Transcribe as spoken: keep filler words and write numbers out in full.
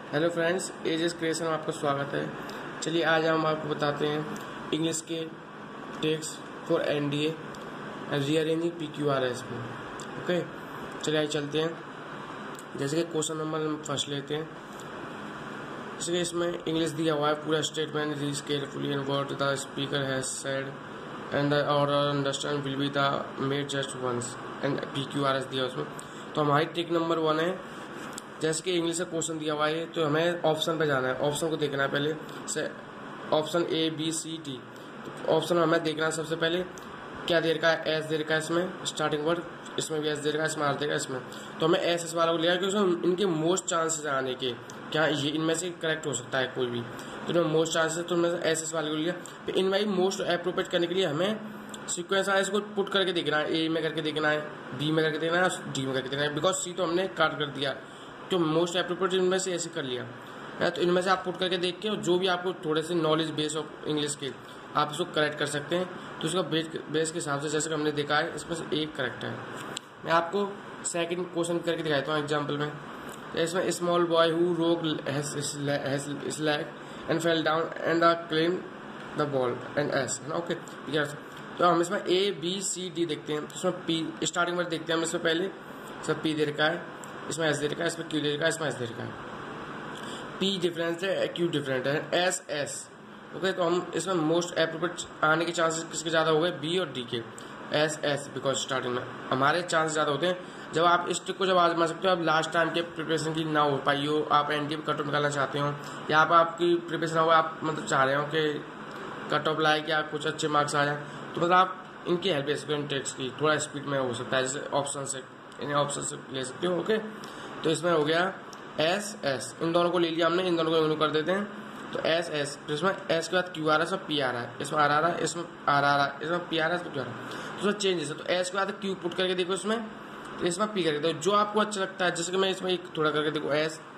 Hello friends, edges creation में आपका स्वागत है। चलिए आज हम आपको बताते हैं इंग्लिश के text for NDA rearranging PQRS में। ओके, चलिए आइए चलते हैं। जैसे कि क्वेश्चन नंबर हम फर्स्ट लेते हैं। जैसे कि इसमें इंग्लिश दिया हुआ है, पूरा statement reads carefully and what the speaker has said and the order understand will be the made just once and PQRS दिया उसमें। तो हमारी ट्रिक नंबर वन है, जैसे कि इंग्लिश का क्वेश्चन दिया हुआ है तो हमें ऑप्शन पे जाना है। ऑप्शन को देखना है पहले से, option A B C D. तो ऑप्शन में हमें देखना है सबसे पहले क्या दे रखा है, एस दे रखा है इसमें स्टार्टिंग वर्ड, इसमें भी एस दे रखा है, इसमें आर दे रखा है इसमें। तो हमें एस एस वाला को लिया कि उसमें इनके मोस्ट चांसेस आने के, क्या ये इनमें से करेक्ट हो सकता है कोई भी, तो इनमें मोस्ट चांसेस, तो उनमें एस एस वाले को लिया। फिर इनमें मोस्ट अप्रोप्रिएट करने के लिए हमें सीक्वेंस आया इसको पुट करके देखना है, ए में करके देखना है, बी में करके देखना है, डी में करके देखना है। बिकॉज सी तो हमने काट कर दिया, तो मोस्ट एप्रोप्रिएट इनमें से ऐसे कर लिया है। तो इनमें से आप पुट करके देख के, और जो भी आपको थोड़े से नॉलेज बेस ऑफ इंग्लिश के आप इसको करेक्ट कर सकते हैं। तो इसका बेस बेस के हिसाब से जैसे हमने देखा है इसमें से एक करेक्ट है। मैं आपको सेकंड क्वेश्चन करके दिखाता हूँ एग्जाम्पल में। तो इसमें small boy who rogue slag and fell down and claim the ball and S, है ना। ओके, ठीक है। तो हम इसमें ए बी सी डी देखते हैं। तो इसमें पी स्टार्टिंग में देखते हैं हम इसमें पहले, इसमें पी दे रखा है, इसमें एस दे रखा है, इसमें क्यू दे रखा है, इसमें एस दे रखा है। पी डिफरेंस है, क्यू डिफरेंट है, एस एस। ओके, तो हम इसमें मोस्ट एप्रोप्रिएट आने के चांसेस किसके ज़्यादा हो गए, बी और डी के। एस एस बिकॉज स्टार्टिंग में हमारे चांस ज़्यादा होते हैं। जब आप इस ट्रिक को जब आजमा सकते हो, आप लास्ट टाइम के प्रिपरेशन की ना हो पाई हो, आप एनडीए कट ऑफ निकालना चाहते हो, या आप आपकी प्रिपरेशन हो, आप मतलब चाह रहे हो कि कट ऑफ लाए, क्या कुछ अच्छे मार्क्स आ जाए, तो मतलब आप इनकी हेल्प ले सकते हो। इन ट्रिक्स की थोड़ा स्पीड में हो सकता है, जैसे ऑप्शन से, इन्हें ऑप्शन से ले सकते हो। ओके, तो इसमें हो गया एस एस, इन दोनों को ले लिया हमने, इन दोनों को इग्नोर कर देते हैं। तो एस एस, इसमें एस के बाद क्यू आ रहा है, इसमें पी आ रहा है, इसमें आर आ रहा है, इसमें आर आ रहा है, इसमें पी आ रहा है, इसमें क्यू आ रहा है। तो उसमें चेंजेस है। तो एस के बाद क्यू पुट करके देखो इसमें, तो इसमें पी करके देखो, जो आपको अच्छा लगता है। जैसे कि मैं इसमें एक थोड़ा करके देखो, एस